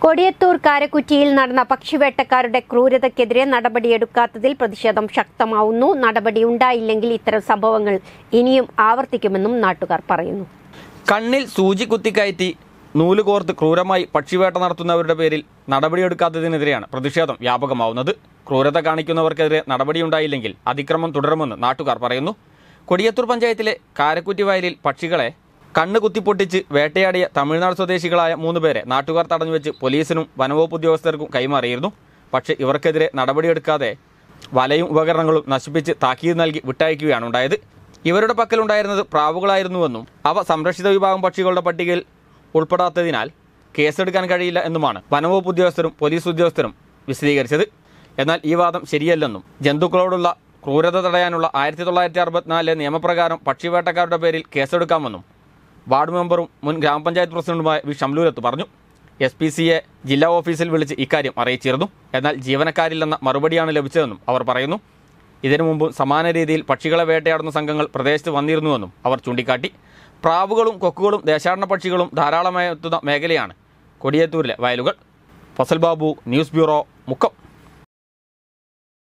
കൊടിയത്തൂർ കാരക്കുറ്റിയിൽ നടന്ന പക്ഷിവേട്ടക്കാരുടെ ക്രൂരതയ്ക്കെതിരെ നടപടിയെടുക്കാത്തതിൽ പ്രതിഷേധം ശക്തമാവുന്നു. നടപടിയുണ്ടായില്ലെങ്കിൽ ഇത്തരം സംഭവങ്ങൾ ഇനിയും ആവർത്തിക്കുമെന്നും നാട്ടുകാർ പറയുന്നു. കണ്ണിൽ സൂചി കുത്തിക്കയറ്റി നൂലുകോർത്ത് ക്രൂരമായി പക്ഷിവേട്ട നടത്തുന്നവരുടെ പേരിൽ നടപടിയെടുക്കാത്തതിനെതിരെയാണ് പ്രതിഷേധം വ്യാപകമാവുന്നത്. ക്രൂരത കാണിക്കുന്നവർക്കെതിരെ നടപടിയുണ്ടായില്ലെങ്കിൽ അതിക്രമം തുടരുമെന്ന് നാട്ടുകാർ പറയുന്നു. കൊടിയത്തൂർ പഞ്ചായത്തിലെ കാരക്കുറ്റി വയലിൽ പക്ഷികളെ കണ്ണ് കുത്തിപ്പൊട്ടിച്ച് വേട്ടയാടിയ തമിഴ്നാട് സ്വദേശികളായ 3 പേരെ നാട്ടുകാർ തടഞ്ഞുവെച്ച് പോലീസിനും വനവകുപ്പ് ഉദ്യോഗസ്ഥർക്കും കൈമാറിയിരുന്നു. പക്ഷേ ഇവർക്കെതിരെ നടപടിയെടുക്കാതെ വലയും ഉപകരണങ്ങളും നശിപ്പിച്ച് താക്കീത് നൽകി വിട്ടയക്കുകയാണ് ഉണ്ടായത്. ഇവരുടെ പക്കലുണ്ടായിരുന്നത് പ്രാവുകളായിരുന്നുവെന്നും അവ സംരക്ഷിത വിഭാഗം പക്ഷികളുടെ പട്ടികയിൽ ഉൾപ്പെടാത്തതിനാൽ കേസെടുക്കാൻ കഴിയില്ല എന്നുമാണ് വനവകുപ്പ് ഉദ്യോഗസ്ഥരും പോലീസ് ഉദ്യോഗസ്ഥരും വിശദീകരിച്ചത്. എന്നാൽ ഈ വാദം ശരിയല്ലെന്നും ജന്തുക്കളോടുള്ള ക്രൂരത തടയാനുള്ള 1964 നിയമപ്രകാരം പക്ഷിവേട്ടക്കാരുടെ പേരിൽ കേസെടുക്കാമെന്നും വാർഡ് മെമ്പറും മുൻ ഗ്രാമപഞ്ചായത്ത് പ്രസിഡന്റുമായ വി ഷംലൂരത്ത് പറഞ്ഞു. SPCA ജില്ലാ ഓഫീസിൽ വിളിച്ച് ഇക്കാര്യം അറിയിച്ചിരുന്നു. എന്നാൽ ജീവനക്കാരില്ലെന്ന മറുപടിയാണ് ലഭിച്ചതെന്നും അവർ പറയുന്നു. ഇതിനു മുമ്പ് സമാന രീതിയിൽ പക്ഷികളെ വേട്ടയാടുന്ന സംഘങ്ങൾ പ്രദേശത്ത് വന്നിരുന്നുവെന്നും അവർ ചൂണ്ടിക്കാട്ടി. പ്രാവുകളും കൊക്കുകളും ദേശാടന പക്ഷികളും ധാരാളമായി എത്തുന്ന മേഖലയാണ് കൊടിയത്തൂരിലെ വയലുകൾ. Fasal Babu, news bureau, Mukkam.